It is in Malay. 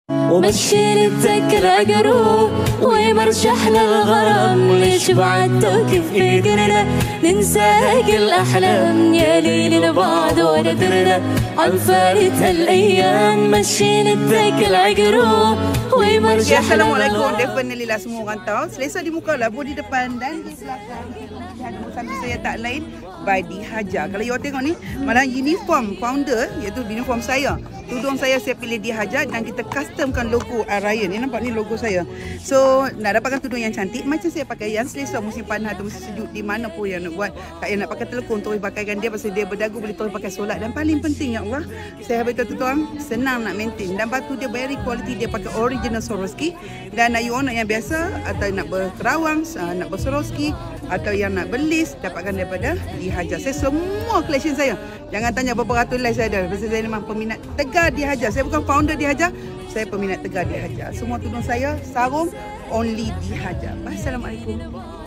ومشيني تذكر عقروب ويمرشح للغرام. ليش بعد توقف ايدنا ننسى كل احلام يا ليل لبعض وندرنا عن فارت الايام. مشيني تذكر عقروب ويمرشح. Assalamualaikum. Definitely lah semua orang tahu. Selesa di muka lah, di depan dan di belakang. Samping saya tak lain by Dihaja. Kalau you tengok ni, malah uniform founder iaitu uniform saya. Tudung saya pilih Dihaja dan kita customkan logo Ryan. Ni nampak ni logo saya. So nak dapatkan tudung yang cantik macam saya pakai yang selesa musim panas atau musim sejuk di mana pun yang nak buat. Tak payah nak pakai telekong terus pakaikan dia pasal dia berdagu boleh terus pakai solat. Dan paling penting ya Allah, saya beritahu tuan senang nak maintain dan batu dia very quality, dia pakai original Swarovski. Dan you nak yang biasa atau nak berkerawang, nak berswarovski atau yang nak belis dapatkan daripada Dihaja. Saya semua collection saya. Jangan tanya berapa ratus live saya ada. Pasal saya memang peminat tegar Dihaja. Saya bukan founder Dihaja, saya peminat tegar Dihaja. Semua tudung saya sarung only Dihaja. Assalamualaikum.